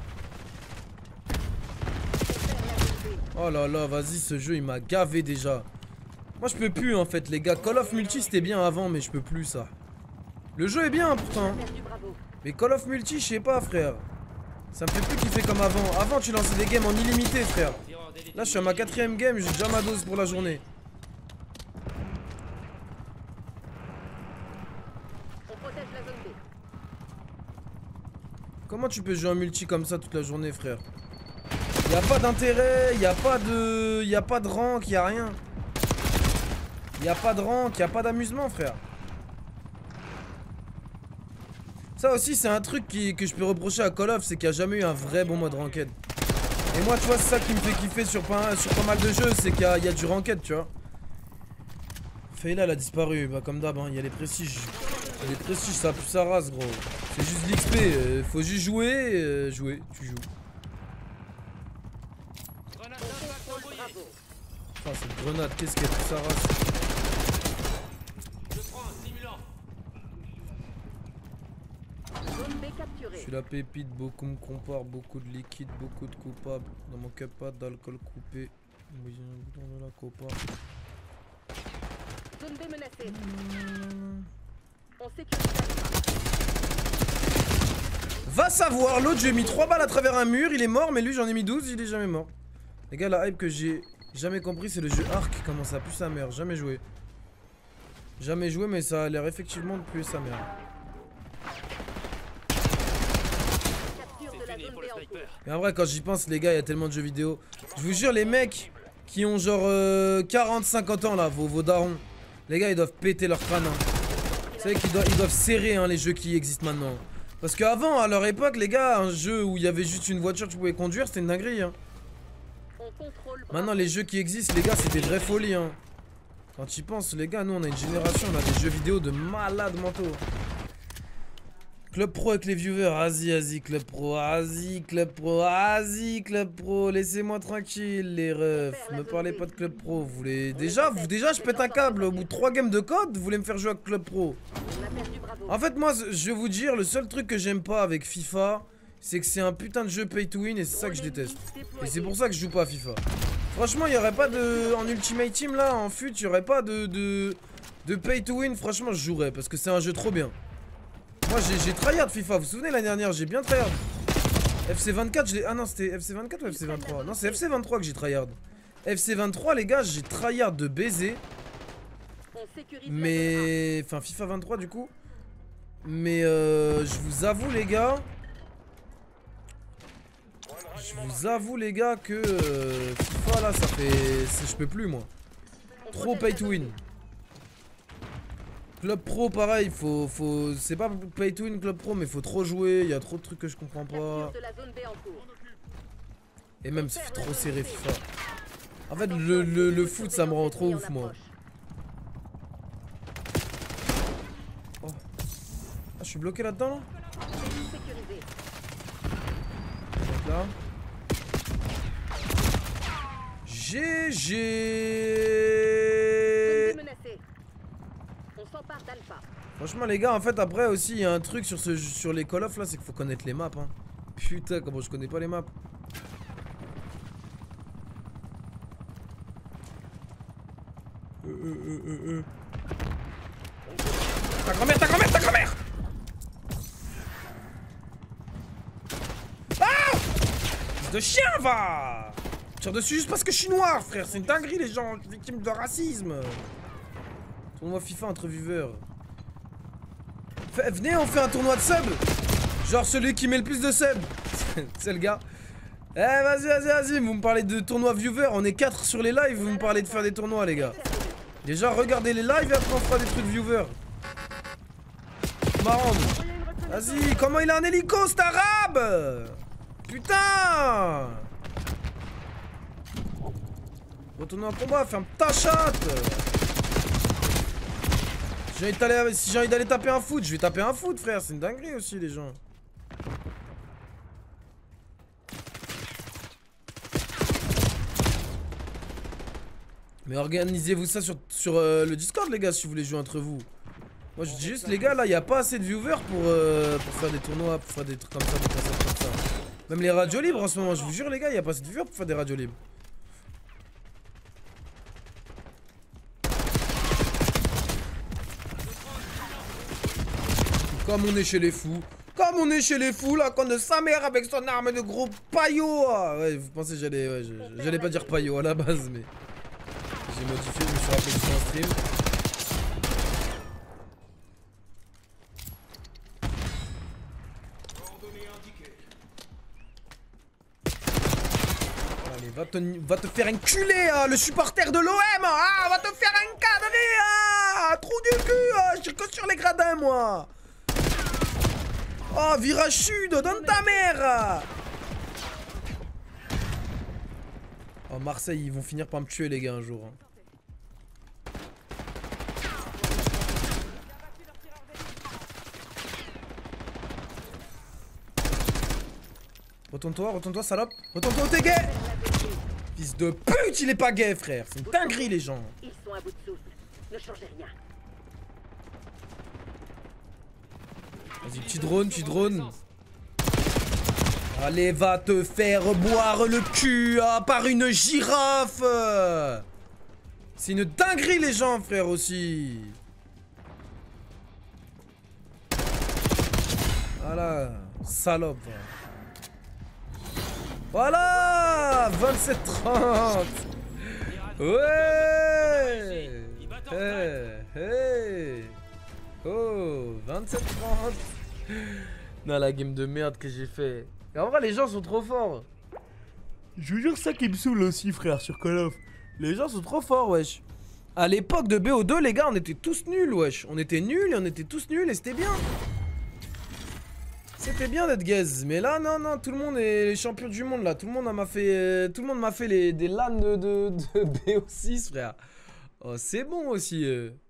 Oh là là, vas-y ce jeu il m'a gavé déjà. Moi je peux plus en fait les gars, Call of Multi c'était bien avant mais je peux plus ça. Le jeu est bien pourtant. Perdu Bravo. Mais Call of Multi, je sais pas, frère. Ça me fait plus kiffer comme avant. Avant, tu lançais des games en illimité, frère. Là, je suis à ma 4ème game, j'ai déjà ma dose pour la journée. On protège la zone B. Comment tu peux jouer en multi comme ça toute la journée, frère? Y'a pas d'intérêt, y'a pas de rank, y'a rien. Y'a pas de rank, y'a pas d'amusement, frère. Ça aussi c'est un truc que je peux reprocher à Call of, c'est qu'il n'y a jamais eu un vrai bon mode ranked. Et moi tu vois c'est ça qui me fait kiffer sur pas mal de jeux, c'est qu'il y a du ranked tu vois. Fayla elle a disparu, bah comme d'hab hein, il y a les prestiges. Les prestiges ça pue sa race gros. C'est juste l'XP, faut juste jouer, tu joues. Grenade d'impact envoyée. Enfin cette grenade, qu'est-ce qu'elle pue sa race. prends un stimulant. Zone B Je capturée. suis la pépite, beaucoup me comparent, beaucoup de liquide, beaucoup de coupables. Dans mon cup, pas d'alcool coupé. Oui, j'ai un bouton de la copa. Zone B menacée. On sécurise Alpha. Va savoir, l'autre, j'ai mis 3 balles à travers un mur, il est mort, mais lui, j'en ai mis 12, il est jamais mort. Les gars, la hype que j'ai jamais compris, c'est le jeu Ark, comment ça pue sa mère, jamais joué. Jamais joué, mais ça a l'air effectivement de puer sa mère. Capture de C'est la fini zone pour B le en cours. sniper. Mais en vrai, quand j'y pense, les gars, il y a tellement de jeux vidéo. Je vous jure, les mecs qui ont genre 40-50 ans là, vos darons, les gars, ils doivent péter leur crâne. Hein. Vous savez qu'ils doivent serrer hein, les jeux qui existent maintenant. Parce qu'avant, à leur époque, les gars, un jeu où il y avait juste une voiture que tu pouvais conduire, c'était une dinguerie. Hein. On contrôle. Maintenant, les jeux qui existent, les gars, c'est des vraies folies. Hein. Quand tu y penses, les gars, nous, on a une génération, on a des jeux vidéo de malades mentaux. Club Pro avec les viewers, vas-y, Club Pro, vas-y, Club Pro, vas-y, Club Pro, laissez-moi tranquille, les refs, me parlez pas de Club Pro, vous voulez... Déjà, je pète un câble, au bout de 3 games de code, vous voulez me faire jouer avec Club Pro. On a perdu Bravo. En fait, moi, je vais vous dire, le seul truc que j'aime pas avec FIFA, c'est que c'est un putain de jeu pay to win et c'est ça que je déteste. Et c'est pour ça que je joue pas à FIFA. Franchement, il y aurait pas de... En Ultimate Team, là, en fut, il y aurait pas de pay to win, franchement, je jouerais, parce que c'est un jeu trop bien. Moi j'ai tryhard FIFA, vous vous souvenez l'année dernière, j'ai bien tryhard. FC24, je l'ai... Ah non, c'était FC24 ou FC23? Non, c'est FC23 que j'ai tryhard. FC23, les gars, j'ai tryhard de baiser. On sécurise. Mais... Enfin, FIFA 23 du coup. Mais je vous avoue, les gars... que FIFA, là, ça fait... Je peux plus, moi. Trop pay to win. Club Pro pareil, faut... C'est pas pay to win Club Pro mais faut trop jouer, il y a trop de trucs que je comprends pas. Capture de la zone B en cours. Et même c'est trop serré FIFA. En fait le foot ça me rend trop ouf moi. Oh. Ah je suis bloqué là-dedans là, Sécurisé. donc là. GG. Zone B menacée. On s'empare d'Alpha. Franchement les gars, en fait après aussi il y a un truc sur les Call of là, c'est qu'il faut connaître les maps hein. Putain comment je connais pas les maps. Ta grand-mère, ta grand-mère, ta grand-mère. Ah fils de chien va. Tire dessus juste parce que je suis noir frère, c'est une dinguerie les gens victimes de racisme. Tournoi FIFA entre viewers. Venez, on fait un tournoi de sub. Genre celui qui met le plus de sub. C'est le gars. Eh vas-y, vous me parlez de tournoi viewer. On est 4 sur les lives, vous me parlez de faire des tournois les gars. Déjà regardez les lives et après on fera des trucs viewer. Marrant. Vas-y, comment il a un hélico cet arabe? Putain. Retournez en combat, ferme ta chatte. Si j'ai envie d'aller taper un foot, je vais taper un foot frère, c'est une dinguerie aussi les gens. Mais organisez-vous ça sur le Discord les gars si vous voulez jouer entre vous. Moi je dis juste les gars là, il n'y a pas assez de viewers pour faire des tournois, pour faire des trucs comme ça, des concepts comme ça. Même les radios libres en ce moment, je vous jure les gars, il n'y a pas assez de viewers pour faire des radios libres. Comme on est chez les fous. Comme on est chez les fous là, qu'on de sa mère avec son arme de gros paillot. Ouais, vous pensez que j'allais pas dire paillot à la base, mais j'ai modifié, je me suis rappelé que c'était en stream. Allez, va te faire enculer, le supporter de l'OM. Va te faire encadrer. Trou du cul. Je suis que sur les gradins, moi. Oh, virage sud, donne ta mère. Oh, Marseille, ils vont finir par me tuer, les gars, un jour. Retourne-toi, salope. Retourne-toi où t'es gay. Fils de pute, il est pas gay, frère. C'est une dinguerie, les gens. Ils sont à bout de souffle. Ne changez rien. Vas-y, petit drone, petit drone. Allez, va te faire boire le cul par une girafe. C'est une dinguerie les gens, frère, aussi. Voilà, salope. Voilà, 27-30. Ouais. Hey. Oh, 27-30. Non, la game de merde que j'ai fait. Et en vrai, les gens sont trop forts. Je vous jure, ça qui me saoule aussi, frère, sur Call of. Les gens sont trop forts, wesh. À l'époque de BO2, les gars, on était tous nuls, wesh. On était nuls et on était tous nuls et c'était bien. C'était bien d'être gaze. Mais là, non, non, tout le monde est champion du monde, là. Tout le monde m'a fait des LAN de BO6, frère. Oh, c'est bon aussi.